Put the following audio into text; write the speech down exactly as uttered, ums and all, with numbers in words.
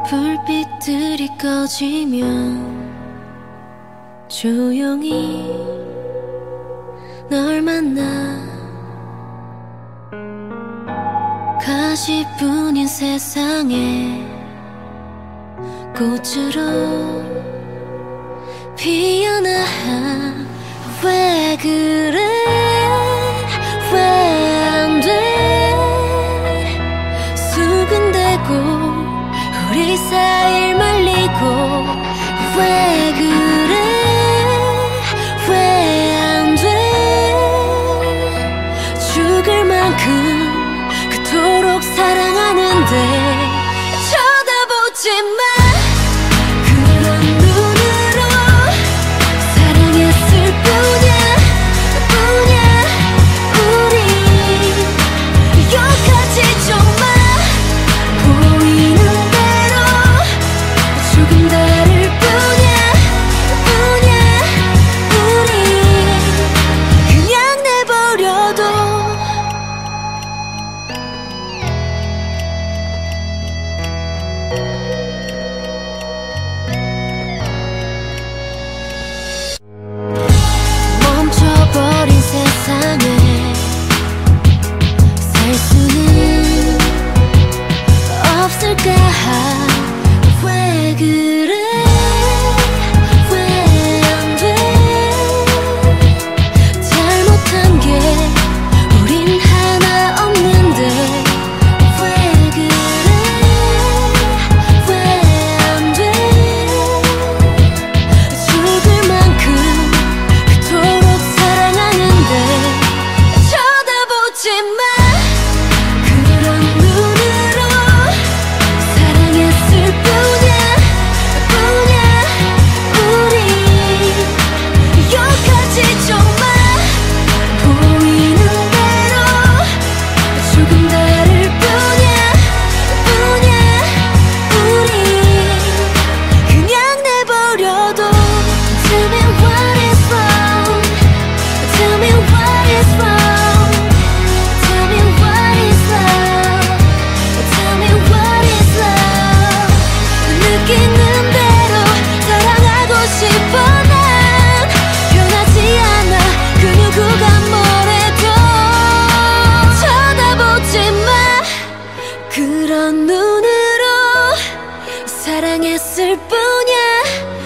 불빛들이 꺼지면 조용히 널 만나 가시뿐인 세상에 꽃으로 피어나. 왜 그래 왜 안 돼 수근대고 우리 사이를 말리고. 왜 그래 왜 안 돼 죽을 만큼 그토록 사랑하는데 쳐다보지 마. 멈춰버린 세상에 살 수는 없을까. 왜 그래 왜 안 돼 잘못한 게 우린 하나 없는데. 왜 그래 왜 안 돼 죽을 만큼 그토록 사랑하는데 쳐다보지 마. 그런 눈으로 사랑했을 뿐이야 뿐이야 우리 욕하지 좀 마. 보이는 대로 조금 다를 뿐이야 뿐이야 우리 그냥 내버려둬. Tell me what is wrong. Tell me what is wrong. Tell me what is love. Tell me what is love. 느끼는 대로 사랑하고 싶어. 난 변하지 않아 그 누구가 뭐래도. 쳐다보지 마. 그런 눈으로 사랑했을 뿐이야